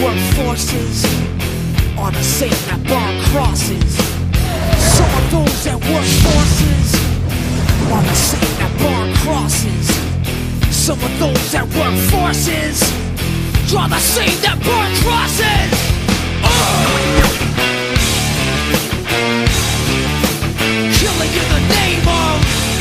work forces are the same that burn crosses. Some of those that work forces are the same that burn crosses. Some of those that work forces draw the same that burn crosses. Killing in the name of,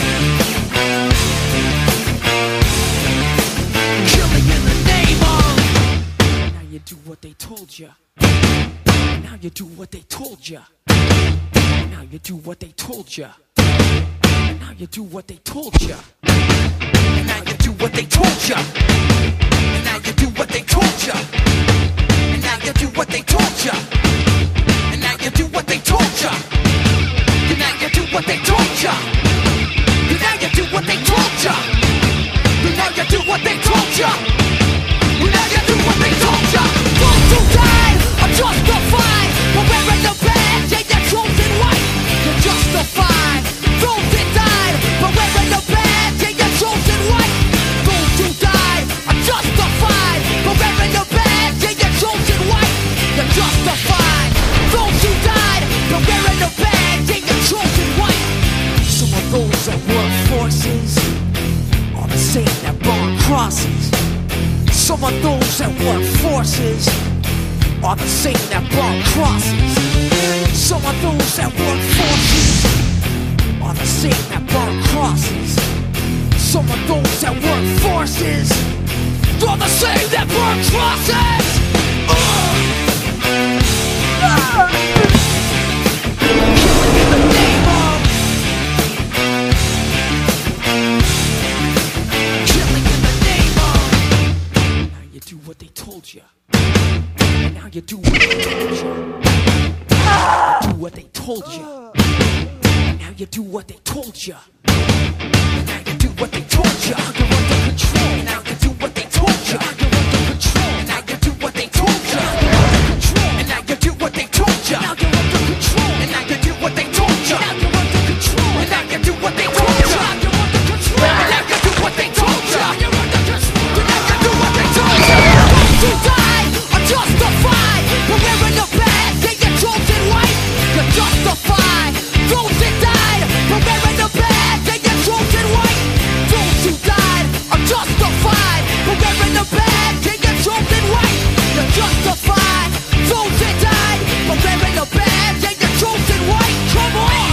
killing in the name of. Now you do what they told you. Now you do what they told you. Now you do what they told you. Now you do what they told you. Now you do what they told you. Now you do what they told you. Now you do what they told you. Now you do what they told you. Now you do what they told you. Now you do what they told you. Now you do what they told you. Now you do what they told you. Those who died are justified for wearing the badge and your chosen white. You're justified. Those that died for wearing the badge and your chosen white. Those who died are justified for wearing the badge and your chosen white. You're justified. Those who died for wearing the badge and your chosen white. Some of those that work forces are the same that burn crosses. Some of those that work forces are the same that burn crosses. Some of those that work forces are the same that burn crosses. Some of those that work forces are the same that burn crosses. Killing in the name of, killing in the name of. Now you do what they told you. Now you do what they told you. Do what they told you. Now you do what they told you. Now you do what they told you. You're under control. Now you do what they told you. You're under control. Now you do what they told you. You're under control. And now you do what they told you. Now you're under control. And now you do what they told you. Now you're under control. And now you do what they told you. Now you're under control. And now you do what they told you. Now you're under control. And now you do what they told you. Those who died are justified for wearing the badge and your chosen white. You're justified. Those that died for wearing the badge and your chosen white. Those who died are justified for wearing the badge and your chosen white. You're justified. Those that died for wearing the badge and your chosen white. Come on.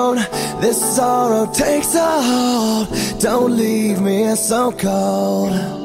This sorrow takes a hold. Don't leave me so cold.